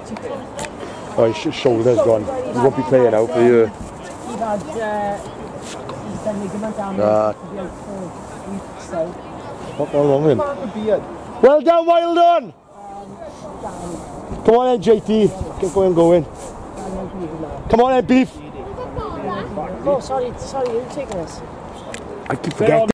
Oh, his shoulder's gone. He won't be playing out for you. He's had he's done ligament damage. He'll be out for weeks, so. What's wrong with him? Well done, Wildon! Come on then, JT. Get going. Come on then, Beef. Oh, sorry, you taking this. I keep forgetting.